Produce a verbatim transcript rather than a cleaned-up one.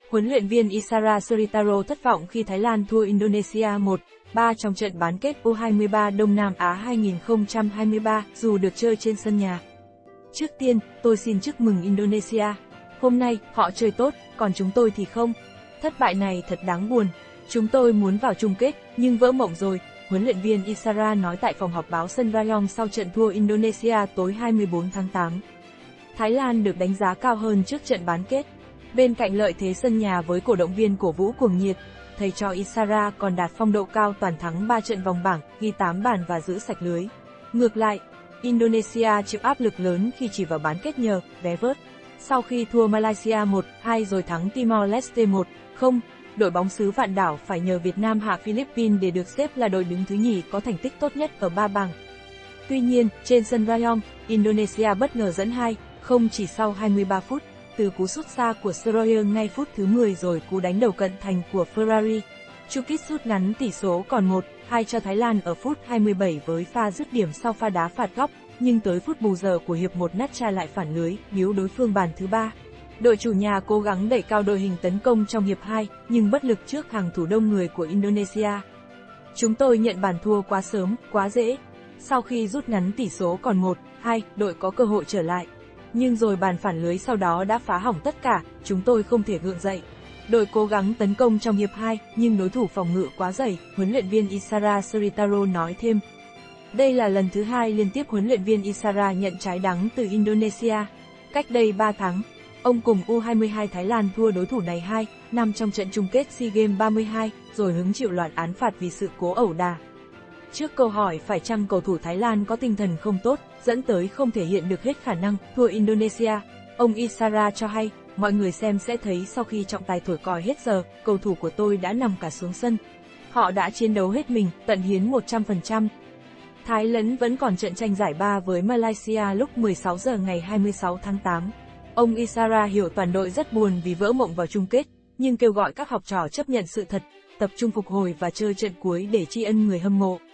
Huấn luyện viên Isara Sritaro thất vọng khi Thái Lan thua Indonesia một ba trong trận bán kết U hai mươi ba Đông Nam Á hai không hai ba dù được chơi trên sân nhà. Trước tiên, tôi xin chúc mừng Indonesia. Hôm nay, họ chơi tốt, còn chúng tôi thì không. Thất bại này thật đáng buồn. Chúng tôi muốn vào chung kết, nhưng vỡ mộng rồi, huấn luyện viên Isara nói tại phòng họp báo sân Rayong sau trận thua Indonesia tối hai mươi tư tháng tám. Thái Lan được đánh giá cao hơn trước trận bán kết. Bên cạnh lợi thế sân nhà với cổ động viên cổ vũ cuồng nhiệt, thầy trò Isara còn đạt phong độ cao toàn thắng ba trận vòng bảng, ghi tám bàn và giữ sạch lưới. Ngược lại, Indonesia chịu áp lực lớn khi chỉ vào bán kết nhờ vé vớt. Sau khi thua Malaysia một hai rồi thắng Timor-Leste một không, đội bóng xứ Vạn Đảo phải nhờ Việt Nam hạ Philippines để được xếp là đội đứng thứ nhì có thành tích tốt nhất ở ba bảng. Tuy nhiên, trên sân Rayong, Indonesia bất ngờ dẫn hai không chỉ sau hai mươi ba phút, từ cú sút xa của Soroyer ngay phút thứ mười rồi cú đánh đầu cận thành của Ferrari. Chukit rút ngắn tỷ số còn một hai cho Thái Lan ở phút hai mươi bảy với pha dứt điểm sau pha đá phạt góc, nhưng tới phút bù giờ của hiệp một Natcha lại phản lưới, biếu đối phương bàn thứ ba. Đội chủ nhà cố gắng đẩy cao đội hình tấn công trong hiệp hai, nhưng bất lực trước hàng thủ đông người của Indonesia. Chúng tôi nhận bàn thua quá sớm, quá dễ. Sau khi rút ngắn tỷ số còn một hai, đội có cơ hội trở lại. Nhưng rồi bàn phản lưới sau đó đã phá hỏng tất cả, chúng tôi không thể gượng dậy. Đội cố gắng tấn công trong hiệp hai, nhưng đối thủ phòng ngự quá dày, huấn luyện viên Isara Sritaro nói thêm. Đây là lần thứ hai liên tiếp huấn luyện viên Isara nhận trái đắng từ Indonesia. Cách đây ba tháng, ông cùng U hai mươi hai Thái Lan thua đối thủ này hai năm trong trận chung kết SEA Games ba mươi hai, rồi hứng chịu loạt án phạt vì sự cố ẩu đả. Trước câu hỏi phải chăng cầu thủ Thái Lan có tinh thần không tốt, dẫn tới không thể hiện được hết khả năng thua Indonesia, ông Isara cho hay, mọi người xem sẽ thấy sau khi trọng tài thổi còi hết giờ, cầu thủ của tôi đã nằm cả xuống sân. Họ đã chiến đấu hết mình, tận hiến một trăm phần trăm. Thái Lẫn vẫn còn trận tranh giải ba với Malaysia lúc mười sáu giờ ngày hai mươi sáu tháng tám. Ông Isara hiểu toàn đội rất buồn vì vỡ mộng vào chung kết, nhưng kêu gọi các học trò chấp nhận sự thật, tập trung phục hồi và chơi trận cuối để tri ân người hâm mộ.